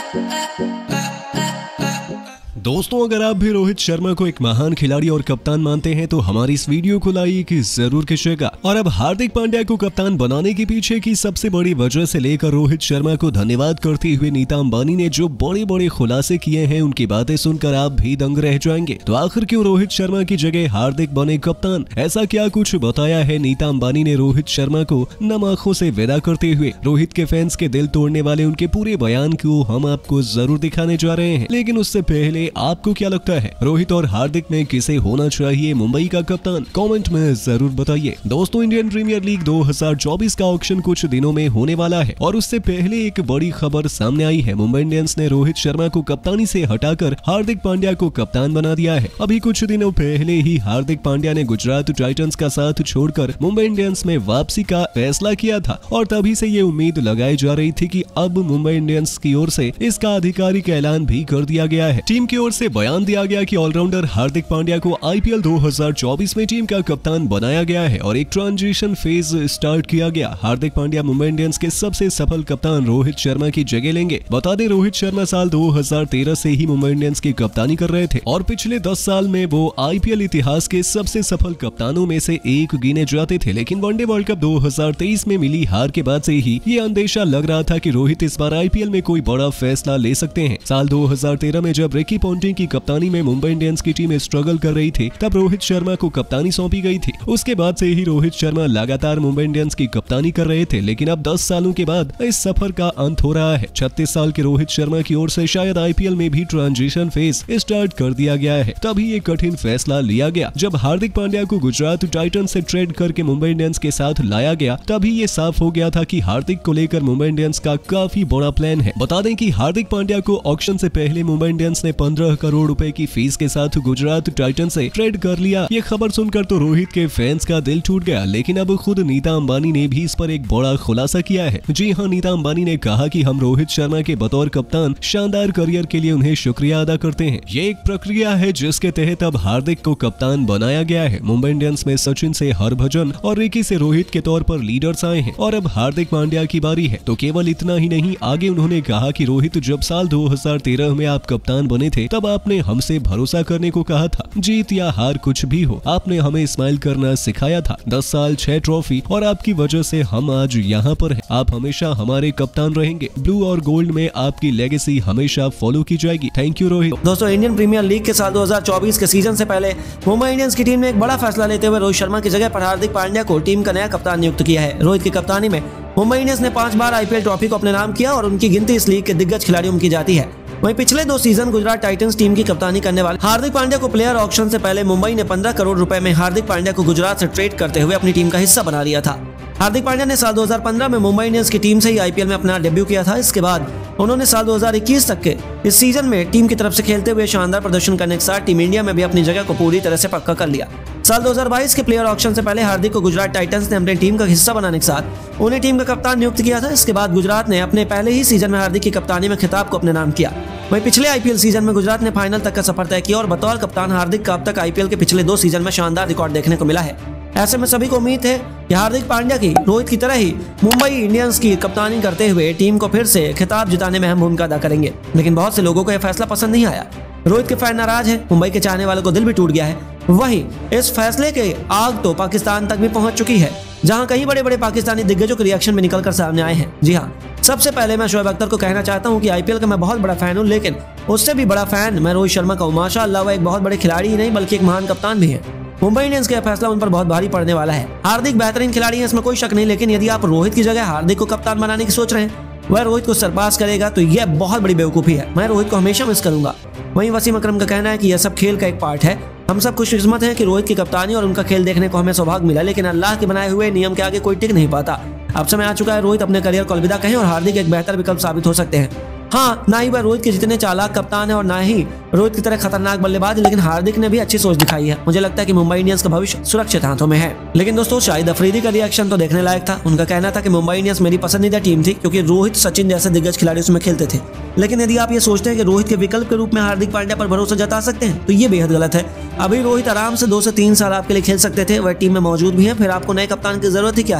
दोस्तों, अगर आप भी रोहित शर्मा को एक महान खिलाड़ी और कप्तान मानते हैं तो हमारी इस वीडियो को लाइक जरूर कीजिएगा। और अब हार्दिक पांड्या को कप्तान बनाने के पीछे की सबसे बड़ी वजह से लेकर रोहित शर्मा को धन्यवाद करते हुए नीता अंबानी ने जो बड़े बड़े खुलासे किए हैं, उनकी बातें सुनकर आप भी दंग रह जाएंगे। तो आखिर क्यों रोहित शर्मा की जगह हार्दिक बने कप्तान? ऐसा क्या कुछ बताया है नीता अंबानी ने रोहित शर्मा को नम आंखों से विदा करते हुए? रोहित के फैंस के दिल तोड़ने वाले उनके पूरे बयान को हम आपको जरूर दिखाने जा रहे हैं, लेकिन उससे पहले आपको क्या लगता है, रोहित और हार्दिक में किसे होना चाहिए मुंबई का कप्तान? कमेंट में जरूर बताइए। दोस्तों, इंडियन प्रीमियर लीग 2024 का ऑक्शन कुछ दिनों में होने वाला है और उससे पहले एक बड़ी खबर सामने आई है। मुंबई इंडियंस ने रोहित शर्मा को कप्तानी से हटाकर हार्दिक पांड्या को कप्तान बना दिया है। अभी कुछ दिनों पहले ही हार्दिक पांड्या ने गुजरात टाइटंस का साथ छोड़कर मुंबई इंडियंस में वापसी का फैसला किया था और तभी से ये उम्मीद लगाई जा रही थी कि अब मुंबई इंडियंस की ओर से इसका आधिकारिक ऐलान भी कर दिया गया है। टीम की ओर से बयान दिया गया कि ऑलराउंडर हार्दिक पांड्या को आईपीएल 2024 में टीम का कप्तान बनाया गया है और एक ट्रांजिशन फेज स्टार्ट किया गया। हार्दिक पांड्या मुंबई इंडियंस के सबसे सफल कप्तान रोहित शर्मा की जगह लेंगे। बता दें, रोहित शर्मा साल 2013 से ही मुंबई इंडियंस की कप्तानी कर रहे थे और पिछले 10 साल में वो आईपीएल इतिहास के सबसे सफल कप्तानों में से एक गिने जाते थे। लेकिन वनडे वर्ल्ड कप 2023 में मिली हार के बाद से ही ये अंदेशा लग रहा था कि रोहित इस बार आईपीएल में कोई बड़ा फैसला ले सकते हैं। साल 2013 में जब रिकी पॉन्टिंग की कप्तानी में मुंबई इंडियंस की टीम स्ट्रगल कर रही थी, तब रोहित शर्मा को कप्तानी सौंपी गई थी। उसके बाद से ही रोहित शर्मा लगातार मुंबई इंडियंस की कप्तानी कर रहे थे, लेकिन अब 10 सालों के बाद इस सफर का अंत हो रहा है। 36 साल के रोहित शर्मा की ओर से शायद आईपीएल में भी ट्रांजिशन फेज स्टार्ट कर दिया गया है। तभी ये कठिन फैसला लिया गया जब हार्दिक पांड्या को गुजरात टाइटंस से ट्रेड करके मुंबई इंडियंस के साथ लाया गया। तभी ये साफ हो गया था कि हार्दिक को लेकर मुंबई इंडियंस का काफी बड़ा प्लान है। बता दें कि हार्दिक पांड्या को ऑक्शन से पहले मुंबई इंडियंस ने 15 करोड़ रुपए की फीस के साथ गुजरात टाइटंस से ट्रेड कर लिया। ये खबर सुनकर तो रोहित के फैंस का दिल टूट गया, लेकिन अब खुद नीता अंबानी ने भी इस पर एक बड़ा खुलासा किया है। जी हां, नीता अंबानी ने कहा कि हम रोहित शर्मा के बतौर कप्तान शानदार करियर के लिए उन्हें शुक्रिया अदा करते हैं। ये एक प्रक्रिया है जिसके तहत अब हार्दिक को कप्तान बनाया गया है। मुंबई इंडियंस में सचिन से हरभजन और रिकी से रोहित के तौर पर लीडर्स आए हैं और अब हार्दिक पांड्या की बारी है। तो केवल इतना ही नहीं, आगे उन्होंने कहा कि रोहित, जब साल 2013 में आप कप्तान बने थे तब आपने हमसे भरोसा करने को कहा था। जीत या हार कुछ भी हो, आपने हमें स्माइल करना सिखाया था। 10 साल 6 ट्रॉफी और आपकी वजह से हम आज यहाँ पर हैं। आप हमेशा हमारे कप्तान रहेंगे। ब्लू और गोल्ड में आपकी लेगेसी हमेशा फॉलो की जाएगी। Thank you Rohit. दोस्तों, इंडियन प्रीमियर लीग के साल 2024 के सीजन से पहले मुंबई इंडियंस की टीम ने एक बड़ा फैसला लेते हुए रोहित शर्मा की जगह पर हार्दिक पांड्या को टीम का नया कप्तान नियुक्त किया है। रोहित की कप्तानी में मुंबई इंडियंस ने 5 बार आईपीएल ट्रॉफी को अपने नाम किया और उनकी गिनती इस लीग के दिग्गज खिलाड़ियों में की जाती है। वहीं पिछले 2 सीजन गुजरात टाइटंस टीम की कप्तानी करने वाले हार्दिक पांड्या को प्लेयर ऑक्शन से पहले मुंबई ने 15 करोड़ रुपए में हार्दिक पांड्या को गुजरात से ट्रेड करते हुए अपनी टीम का हिस्सा बना लिया था। हार्दिक पांड्या ने साल 2015 में मुंबई इंडियंस की टीम से ही आईपीएल में अपना डेब्यू किया था। इसके बाद उन्होंने साल 2021 तक के इस सीजन में टीम की तरफ से खेलते हुए शानदार प्रदर्शन करने के साथ टीम इंडिया में भी अपनी जगह को पूरी तरह से पक्का कर लिया। साल 2022 के प्लेयर ऑक्शन से पहले हार्दिक को गुजरात टाइटंस ने अपनी टीम का हिस्सा बनाने के साथ उन्हें टीम का कप्तान नियुक्त किया था। इसके बाद गुजरात ने अपने पहले ही सीजन में हार्दिक की कप्तानी में खिताब को अपने नाम किया। वहीं पिछले आईपीएल सीजन में गुजरात ने फाइनल तक का सफर तय किया और बतौर कप्तान हार्दिक का अब तक आईपीएल के पिछले 2 सीजन में शानदार रिकॉर्ड देखने को मिला है। ऐसे में सभी को उम्मीद है कि हार्दिक पांड्या की रोहित की तरह ही मुंबई इंडियंस की कप्तानी करते हुए टीम को फिर से खिताब जिताने में अहम भूमिका अदा करेंगे। लेकिन बहुत से लोगों को यह फैसला पसंद नहीं आया। रोहित के फैन नाराज है, मुंबई के चाहने वालों को दिल भी टूट गया है। वहीं इस फैसले के आग तो पाकिस्तान तक भी पहुंच चुकी है, जहां कई बड़े बड़े पाकिस्तानी दिग्गजों के रिएक्शन में निकलकर सामने आए हैं। जी हां, सबसे पहले मैं शोएब अख्तर को कहना चाहता हूं कि आईपीएल का मैं बहुत बड़ा फैन हूं, लेकिन उससे भी बड़ा फैन मैं रोहित शर्मा का हूं। माशाअल्लाह, वह एक बहुत बड़े खिलाड़ी ही नहीं बल्कि एक महान कप्तान भी है। मुंबई इंडियंस का फैसला उन पर बहुत भारी पड़ने वाला है। हार्दिक बेहतरीन खिलाड़ी है, इसमें कोई शक नहीं, लेकिन यदि आप रोहित की जगह हार्दिक को कप्तान बनाने की सोच रहे हैं, वह रोहित को सरपास करेगा तो यह बहुत बड़ी बेवकूफ़ी है। मैं रोहित को हमेशा मिस करूंगा। वहीं वसीम अकरम का कहना है कि यह सब खेल का एक पार्ट है। हम सब खुशकिस्मत हैं कि रोहित की कप्तानी और उनका खेल देखने को हमें सौभाग्य मिला, लेकिन अल्लाह के बनाए हुए नियम के आगे कोई टिक नहीं पाता। अब समय आ चुका है रोहित अपने करियर को अलविदा कहें और हार्दिक एक बेहतर विकल्प साबित हो सकते हैं। हाँ, ना ही वह रोहित के जितने चालाक कप्तान है और ना ही रोहित की तरह खतरनाक बल्लेबाज, लेकिन हार्दिक ने भी अच्छी सोच दिखाई है। मुझे लगता है कि मुंबई इंडियंस का भविष्य सुरक्षित हाथों में है। लेकिन दोस्तों, शाहिद अफरीदी का रिएक्शन तो देखने लायक था। उनका कहना था कि मुंबई इंडियंस मेरी पसंदीदा टीम थी क्योंकि रोहित, सचिन जैसे दिग्गज खिलाड़ी उसमें खेलते थे। लेकिन यदि आप ये सोचते हैं कि रोहित के विकल्प के रूप में हार्दिक पांड्या पर भरोसा जता सकते हैं तो ये बेहद गलत है। अभी रोहित आराम से 2 से 3 साल आपके लिए खेल सकते थे, वह टीम में मौजूद भी है, फिर आपको नए कप्तान की जरूरत ही क्या है।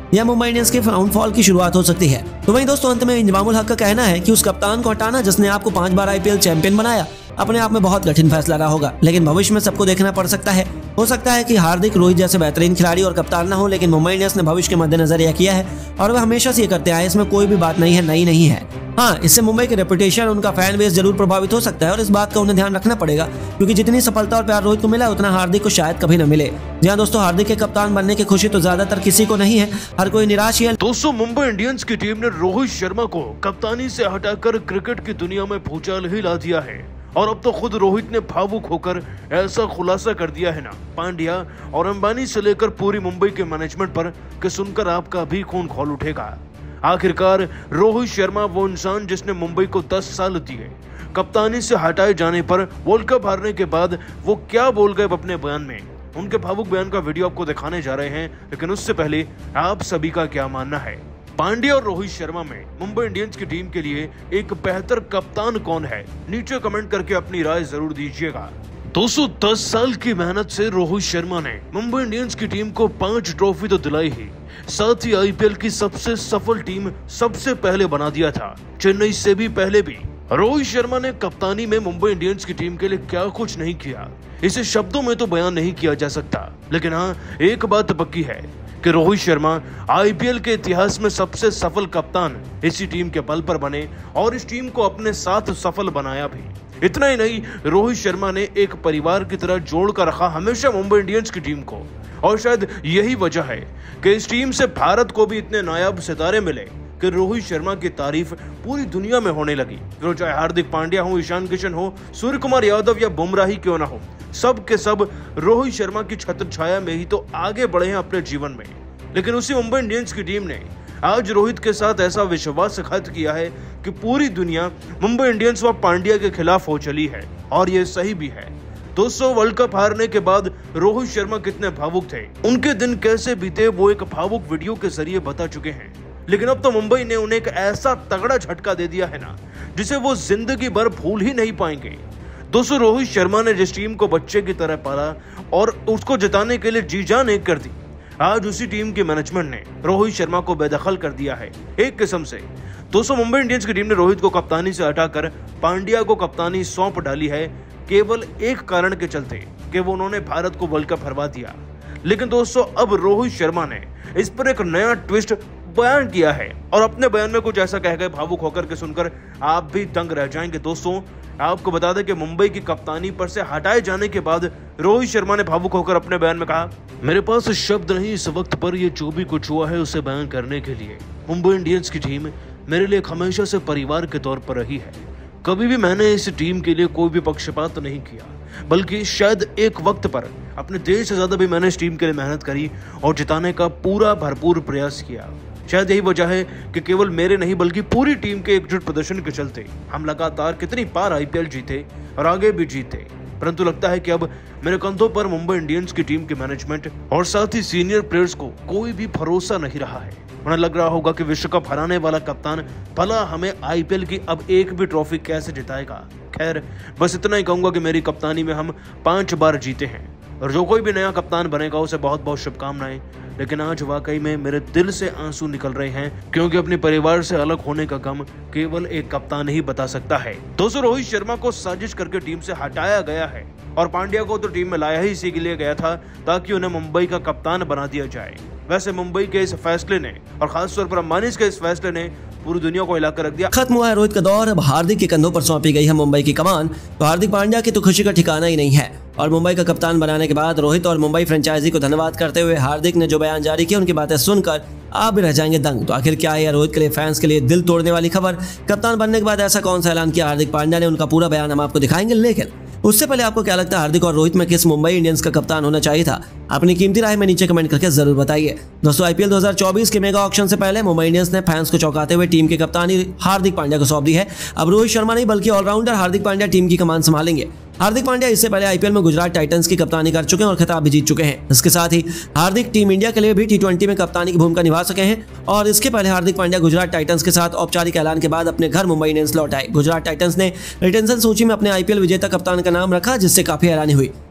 यह मुंबई इंडियंस के डाउनफॉल की शुरुआत हो सकती है। तो वहीं दोस्तों अंत में इंजमामुल हक का कहना है कि उस कप्तान को हटाना जिसने आपको 5 बार IPL चैंपियन बनाया अपने आप में बहुत कठिन फैसला रहा होगा, लेकिन भविष्य में सबको देखना पड़ सकता है। हो सकता है कि हार्दिक, रोहित जैसे बेहतरीन खिलाड़ी और कप्तान ना हो, लेकिन मुंबई इंडियंस ने भविष्य के मद्देनजर यह किया है और वह हमेशा से ये करते आए, इसमें कोई भी बात नहीं है, नई नहीं है। हाँ, इससे मुंबई की रेपुटेशन, उनका फैन बेस जरूर प्रभावित हो सकता है और इस बात का उन्हें ध्यान रखना पड़ेगा, क्योंकि जितनी सफलता और प्यार रोहित को मिला उतना हार्दिक को शायद कभी न मिले। जी हाँ दोस्तों, हार्दिक के कप्तान बनने की खुशी तो ज्यादातर किसी को नहीं है, हर कोई निराश ही है। दोस्तों, मुंबई इंडियंस की टीम ने रोहित शर्मा को कप्तानी से हटाकर क्रिकेट की दुनिया में भूचाल ही ला दिया है और अब तो खुद रोहित ने भावुक होकर ऐसा खुलासा कर दिया है ना पांड्या और अंबानी से लेकर पूरी मुंबई के मैनेजमेंट पर कि सुनकर आपका भी खून खौल उठेगा। आखिरकार रोहित शर्मा वो इंसान जिसने मुंबई को 10 साल दिए, कप्तानी से हटाए जाने पर वर्ल्ड कप हारने के बाद वो क्या बोल गए अपने बयान में, उनके भावुक बयान का वीडियो आपको दिखाने जा रहे हैं। लेकिन उससे पहले आप सभी का क्या मानना है, पांड्या और रोहित शर्मा में मुंबई इंडियंस की टीम के लिए एक बेहतर कप्तान कौन है? नीचे कमेंट करके अपनी राय जरूर दीजिएगा। दोस्तों, 10 साल की मेहनत से रोहित शर्मा ने मुंबई इंडियंस की टीम को 5 ट्रॉफी तो दिलाई ही, साथ ही IPL की सबसे सफल टीम सबसे पहले बना दिया था, चेन्नई से भी पहले भी। रोहित शर्मा ने कप्तानी में मुंबई इंडियंस की टीम के लिए क्या कुछ नहीं किया, इसे शब्दों में तो बयान नहीं किया जा सकता। लेकिन हाँ, एक बात पक्की है कि रोहित शर्मा IPL के इतिहास में सबसे सफल कप्तान इसी टीम के बल पर बने और इस टीम को अपने साथ सफल बनाया भी। इतना ही नहीं, रोहित शर्मा ने एक परिवार की तरह जोड़ कर रखा हमेशा मुंबई इंडियंस की टीम को, और शायद यही वजह है कि इस टीम से भारत को भी इतने नायाब सितारे मिले कि रोहित शर्मा की तारीफ पूरी दुनिया में होने लगी। फिर चाहे हार्दिक पांड्या हो, ईशान किशन हो, सूर्य कुमार यादव या बुमराह ही क्यों ना हो, सब के सब रोहित शर्मा की छत्र छाया में ही तो आगे बढ़े हैं अपने जीवन में। लेकिन उसी मुंबई इंडियंस की टीम ने आज रोहित के साथ ऐसा विश्वासघात किया है कि पूरी दुनिया मुंबई इंडियंस व पांड्या के खिलाफ हो चली है, और ये सही भी है। दोस्तों, वर्ल्ड कप हारने के बाद रोहित शर्मा कितने भावुक थे, उनके दिन कैसे बीते, वो एक भावुक वीडियो के जरिए बता चुके हैं। लेकिन अब तो मुंबई ने उन्हें एक ऐसा तगड़ा झटका दे दिया है ना, जिसे वो जिंदगी भर भूल ही नहीं पाएंगे। दोस्तों, रोहित शर्मा ने जिस टीम को बच्चे की तरह पाला और उसको जिताने के लिए जी जान एक कर दी, आज उसी टीम के मैनेजमेंट ने रोहित शर्मा को बेदखल कर दिया है एक किस्म से। दोस्तों, मुंबई इंडियंस की टीम ने रोहित को कप्तानी से हटाकर पांड्या को कप्तानी सौंप डाली है, केवल एक कारण के चलते कि वो उन्होंने भारत को वर्ल्ड कप हरवा दिया। लेकिन दोस्तों, अब रोहित शर्मा ने इस पर एक नया ट्विस्ट बयान किया है और अपने बयान में कुछ ऐसा कह गए भावुक होकर के सुनकर आप भी दंग रह जाएंगे। दोस्तों, आपको बता दें कि मुंबई की कप्तानी पर से हटाए जाने के बाद रोहित शर्मा ने भावुक होकर अपने बयान में कहा, मेरे पास शब्द नहीं इस वक्त पर ये जो भी कुछ हुआ है उसे बयान करने के लिए। मुंबई इंडियंस की टीम मेरे लिए हमेशा से परिवार के तौर पर रही है। कभी भी मैंने इस टीम के लिए कोई भी पक्षपात नहीं किया, बल्कि शायद एक वक्त पर अपने देश से ज्यादा भी मैंने इस टीम के लिए मेहनत करी और जिताने का पूरा भरपूर प्रयास किया। शायद यही वजह है कि केवल मेरे नहीं बल्कि पूरी टीम के एकजुट प्रदर्शन के चलते हम लगातार कितनी बार IPL जीते और आगे भी जीते। परंतु लगता है कि अब मेरे कंधों पर मुंबई इंडियंस की टीम के मैनेजमेंट और साथ ही सीनियर प्लेयर्स को कोई भी भरोसा नहीं रहा है। उन्हें लग रहा होगा कि विश्व कप हराने वाला कप्तान भला हमें IPL की अब एक भी ट्रॉफी कैसे जिताएगा। खैर, बस इतना ही कहूंगा कि मेरी कप्तानी में हम 5 बार जीते हैं और जो कोई भी नया कप्तान बनेगा उसे बहुत बहुत शुभकामनाएं। लेकिन आज वाकई में मेरे दिल से आंसू निकल रहे हैं, क्योंकि अपने परिवार से अलग होने का गम केवल एक कप्तान ही बता सकता है। दोस्तों, रोहित शर्मा को साजिश करके टीम से हटाया गया है और पांड्या को तो टीम में लाया ही इसी के लिए गया था ताकि उन्हें मुंबई का कप्तान बना दिया जाए। वैसे मुंबई के इस फैसले ने और खासतौर पर अंबानी के इस फैसले ने पूरी दुनिया को हिलाकर रख दिया। खत्म हुआ है रोहित का दौर, अब हार्दिक के कंधों पर सौंपी गई है मुंबई की कमान। तो हार्दिक पांड्या की तो खुशी का ठिकाना ही नहीं है और मुंबई का कप्तान बनाने के बाद रोहित और मुंबई फ्रेंचाइजी को धन्यवाद करते हुए हार्दिक ने जो बयान जारी किया, उनकी बातें सुनकर आप भी रह जाएंगे दंग। तो आखिर क्या है रोहित के लिए, फैंस के लिए दिल तोड़ने वाली खबर। कप्तान बनने के बाद ऐसा कौन सा ऐलान किया हार्दिक पांड्या ने, उनका पूरा बयान हम आपको दिखाएंगे। लेकिन उससे पहले आपको क्या लगता है हार्दिक और रोहित में किस मुंबई इंडियंस का कप्तान होना चाहिए था? अपनी कीमती राय में नीचे कमेंट करके जरूर बताइए। दोस्तों, IPL 2024 के मेगा ऑक्शन से पहले मुंबई इंडियंस ने फैंस को चौंकाते हुए टीम की कप्तानी हार्दिक पांड्या को सौंप दी है। अब रोहित शर्मा नहीं बल्कि ऑलराउंडर हार्दिक पांड्या टीम की कमान संभालेंगे। हार्दिक पांड्या इससे पहले IPL में गुजरात टाइटंस की कप्तानी कर चुके हैं और खिताब भी जीत चुके हैं। इसके साथ ही हार्दिक टीम इंडिया के लिए भी T20 में कप्तानी की भूमिका निभा सके हैं और इसके पहले हार्दिक पांड्या गुजरात टाइटंस के साथ औपचारिक ऐलान के बाद अपने घर मुंबई इंडियंस लौट आए। गुजरात टाइटंस ने रिटेंशन सूची में अपने IPL विजेता कप्तान का नाम रखा, जिससे काफी हैरानी हुई।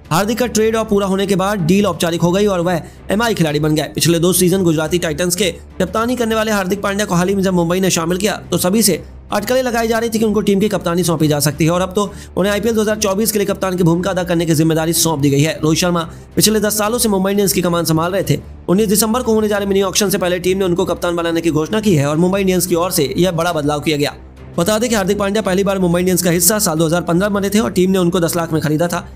हार्दिक का ट्रेड ऑफ पूरा होने के बाद डील औपचारिक हो गई और वह एमआई खिलाड़ी बन गए। पिछले 2 सीजन गुजराती टाइटंस के कप्तानी करने वाले हार्दिक पांड्या को हाल ही में जब मुंबई ने शामिल किया तो सभी से अटकलें लगाई जा रही थी कि उनको टीम की कप्तानी सौंपी जा सकती है और अब तो उन्हें आईपीएल 2024 के लिए कप्तान की भूमिका अदा करने की जिम्मेदारी सौंप दी गई है। रोहित शर्मा पिछले 10 सालों से मुंबई इंडियंस की कमान संभाल रहे थे। 19 दिसंबर को होने जा रहे मिनी ऑक्शन से पहले टीम ने उनको कप्तान बनाने की घोषणा की है और मुंबई इंडियंस की ओर से यह बड़ा बदलाव किया गया। बता दें कि हार्दिक पांड्या पहली बार मुंबई इंडियंस का हिस्सा साल 2015 बने थे और टीम ने उनको 10 लाख में खरीदा था।